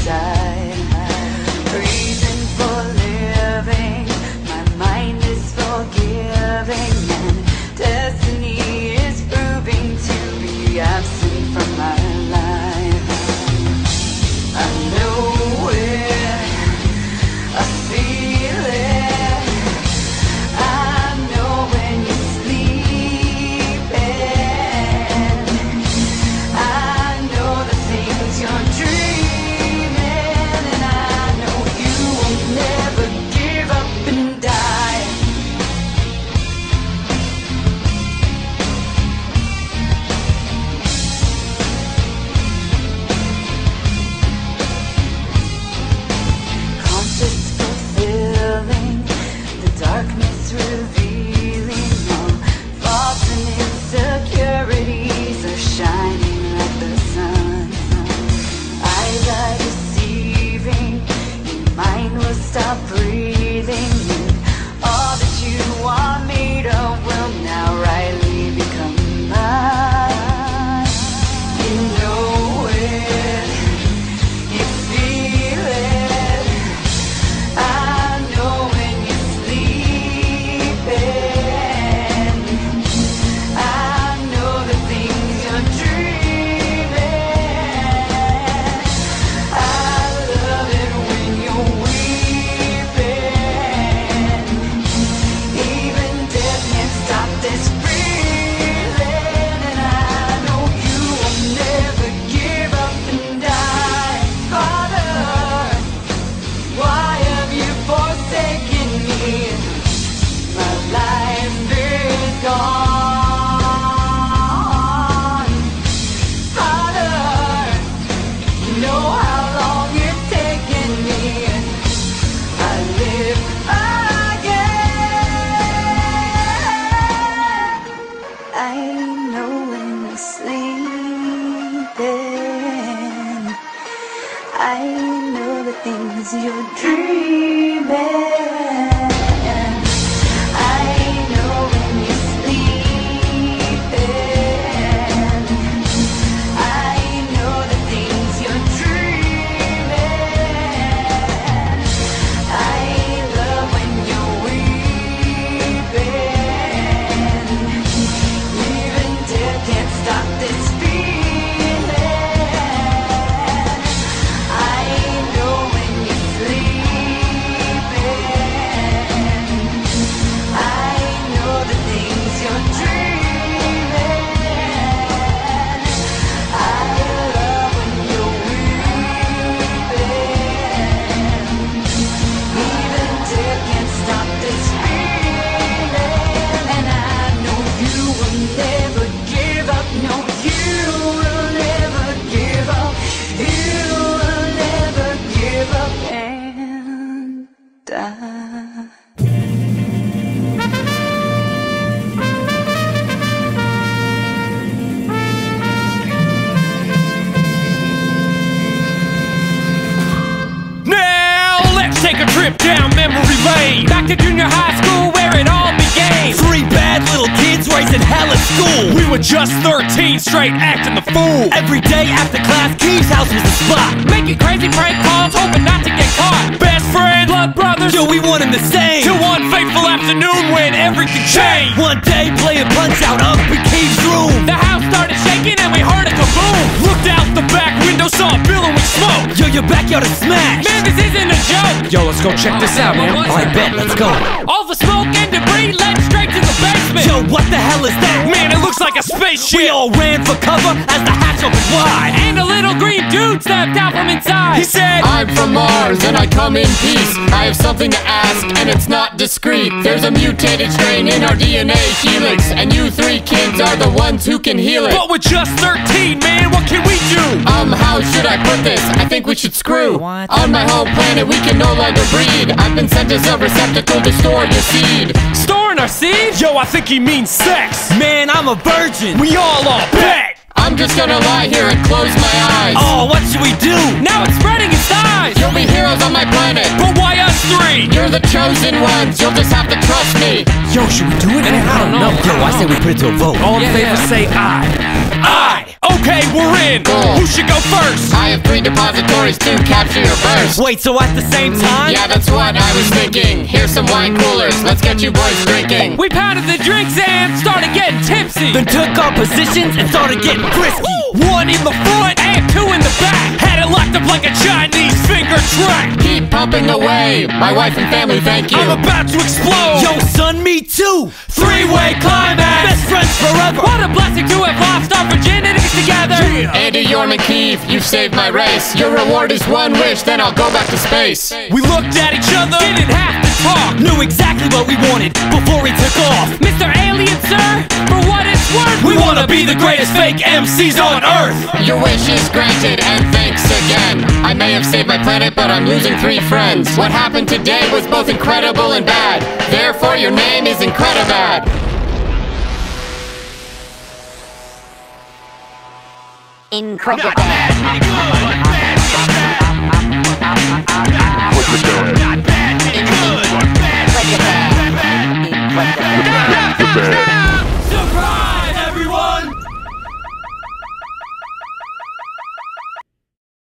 inside. Reason for living, my mind is forgiving, and destiny is proving to be absent from my life. I know it, I feel it, I know when you're sleeping, I know the things you're dreaming, and I know you will never give up and die. Conscious fulfilling, the darkness revealing, all thoughts and insecurities are shining like the sun. Eyes are deceiving, your mind will stop breathing, and all that you are made of will now rightly become mine. You know it, you feel it, I know when you're sleeping, I know the things you're dreaming, I love it when you're weeping, even death can't stop this feeling, and I know you will never give up and die. Father, why have you forsaken me? My life is gone. Father, you know how long it's taken me. I live again. I know when you're sleeping, I know the things you're dreaming. I know when you're sleeping, I know the things you're dreaming. I love when you're weeping, even death can't stop this feeling. I know when you're sleeping, I know the things you're dreaming. I love when you're weeping, even death can't stop this feeling. And I know you will never give up. No, you will never give up. You will never give up and die. Now let's take a trip down memory lane, back to junior high school where it all began. Three bad little kids raising hell at school. We were just 13, straight acting the fool. Every day after class, Keith's house was the spot. Making crazy prank calls, hoping not to get caught. Best friends, blood brothers, Yo, we wanted the same. till one fateful afternoon when everything changed. One day playing Punch Out up in Keith's room. The house started shaking and we heard a kaboom. Looked out the back window, saw a billowing smoke. Yo, your backyard is smashed. Man, this isn't a joke. Yo, let's go check this out, man. Alright, bet, let's go. All the smoke and debris led straight to the basement. Yo, what the hell is that? Man, it looks like a spaceship. We all ran for cover as the hatch opened wide. And a little green dude stepped out from inside. He said, I'm from Mars and I come in peace. I have something to ask and it's not discreet. There's a mutated strain in our DNA helix, and you three kids are the ones who can heal it. But we're just 13, man, what can we do? How should I put this? I think we should screw. What? On my home planet we can no longer breed. I've been sent as a receptacle to store your seed. Storing our seed? Yo, I think he means sex. man, I'm a virgin. We all bet. I'm just gonna lie here and close my eyes. Oh, what should we do? Now it's spreading in size. You'll be heroes on my planet. But why us three? You're the chosen ones, you'll just have to trust me. Yo, should we do it? I don't know. Yo, I say we put it to a vote. All in favor say aye. Aye. Okay, we're in. Cool. Who should go first? I have 3 depositories to capture your burst. Wait, so at the same time? Yeah, that's what I was thinking. Here's some wine coolers, let's get you boys drinking. We pounded the drinks and started getting tipsy. Then took our positions and started getting frisky. One in the front and 2 in the back. Had it locked up like a Chinese finger trap. Keep pumping away, my wife and family thank you. I'm about to explode. Yo, son, me too. 3-way climax. Best friends forever. What a blessing to have lost our virginities together. Andy Yorman Keefe, you've saved my race. Your reward is 1 wish, then I'll go back to space. We looked at each other, didn't have to talk. Knew exactly what we wanted before we took off. Mr. Alien, sir, for what it's worth, We wanna be the greatest fake MCs on earth. Your wish is granted, and thanks again. I may have saved my planet, but I'm losing 3 friends. What happened today was both incredible and bad. Therefore, your name is Incredibad. Incredible. What's it doing?